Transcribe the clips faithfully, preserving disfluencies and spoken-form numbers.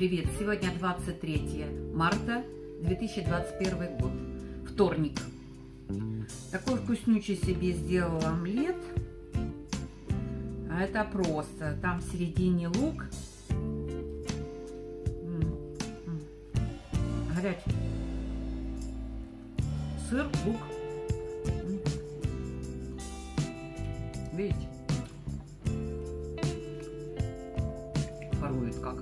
привет! Сегодня двадцать третье марта две тысячи двадцать первый год, вторник. Такой вкуснючий себе сделала омлет. А это просто. Там в середине лук. Горячий. Сыр, лук. Видите? Парует как.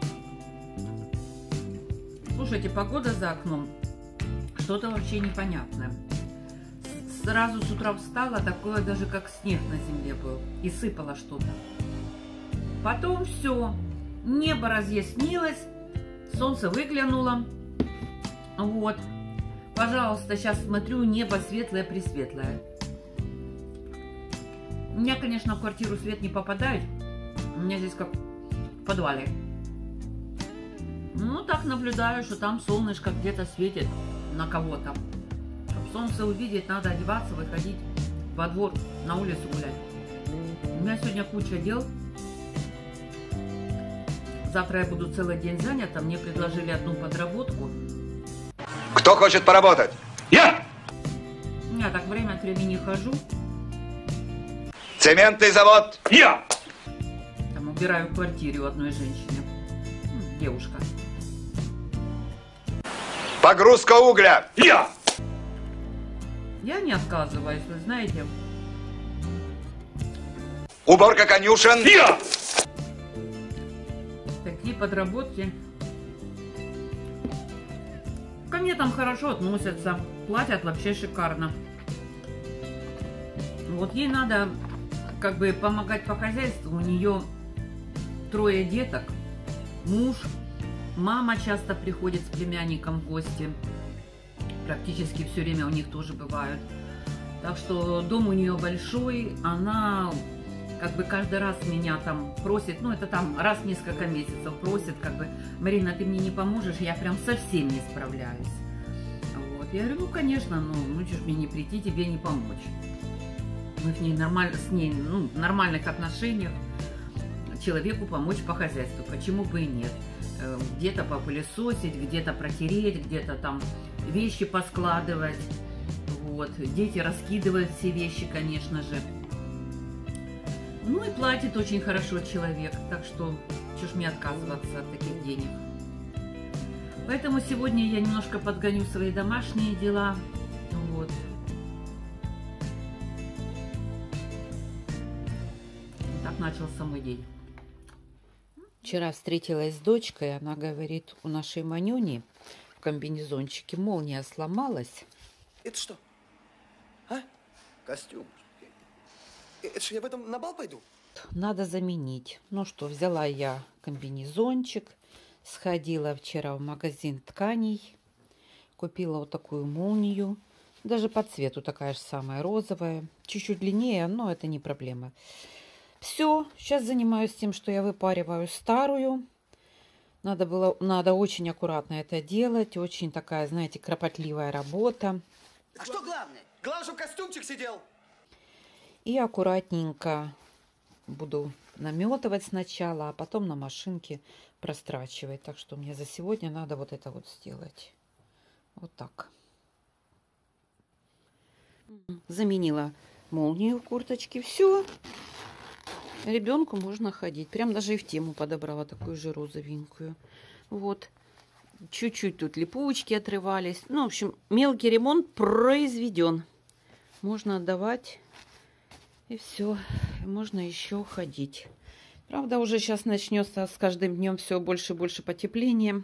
Слушайте, погода за окном что-то вообще непонятное. Сразу с утра встала, такое даже как снег на земле был. И сыпало что-то. Потом все. Небо разъяснилось. Солнце выглянуло. Вот. Пожалуйста, сейчас смотрю, небо светлое-пресветлое. У меня, конечно, в квартиру свет не попадает. У меня здесь как в подвале. Ну, так наблюдаю, что там солнышко где-то светит на кого-то. Чтобы солнце увидеть, надо одеваться, выходить во двор, на улицу гулять. У меня сегодня куча дел. Завтра я буду целый день занята. Мне предложили одну подработку. Кто хочет поработать? Я! Я так время от времени хожу. Цементный завод? Я! Там убираю в квартире у одной женщины. Девушка. Погрузка угля? Я! Я не отказываюсь, вы знаете. Уборка конюшен? Я! Такие подработки. Ко мне там хорошо относятся. Платят вообще шикарно. Вот ей надо как бы помогать по хозяйству. У нее трое деток. Муж. Мама часто приходит с племянником в гости. Практически все время у них тоже бывают. Так что дом у нее большой. Она как бы каждый раз меня там просит. Ну, это там раз в несколько месяцев просит. Как бы: Марина, ты мне не поможешь? Я прям совсем не справляюсь. Вот. Я говорю, ну, конечно, ну, ну что ж мне не прийти, тебе не помочь. Мы с ней, нормаль... с ней ну, в нормальных отношениях. Человеку помочь по хозяйству. Почему бы и нет? Где-то попылесосить, где-то протереть, где-то там вещи поскладывать. Вот. Дети раскидывают все вещи, конечно же. Ну и платит очень хорошо человек. Так что, что ж мне отказываться от таких денег. Поэтому сегодня я немножко подгоню свои домашние дела. Вот. Так начался мой день. Вчера встретилась с дочкой, она говорит, у нашей Манюни в комбинезончике молния сломалась. Это что? А? Костюм. Это что, я в этом на бал пойду? Надо заменить. Ну что, взяла я комбинезончик, сходила вчера в магазин тканей, купила вот такую молнию. Даже по цвету такая же самая, розовая. Чуть-чуть длиннее, но это не проблема. Все, сейчас занимаюсь тем, что я выпариваю старую. Надо было, надо очень аккуратно это делать. Очень такая, знаете, кропотливая работа. А что главное? Главное, чтобы костюмчик сидел. И аккуратненько буду наметывать сначала, а потом на машинке прострачивать. Так что мне за сегодня надо вот это вот сделать. Вот так. Заменила молнию в курточке. Все. Ребенку можно ходить. Прям даже и в тему подобрала такую же розовенькую. Вот. Чуть-чуть тут липучки отрывались. Ну, в общем, мелкий ремонт произведен. Можно отдавать. И все. Можно еще ходить. Правда, уже сейчас начнется с каждым днем все больше и больше потепления.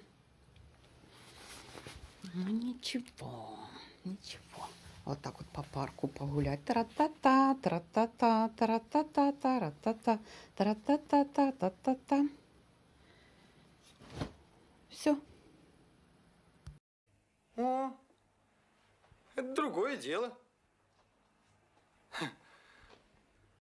Ну, ничего. Ничего. Вот так вот по парку погулять. Тара-та-та, тара-та-та, тара-та-та, тара-та-та, тара-та-та, та-та-та. Все. О, это другое дело.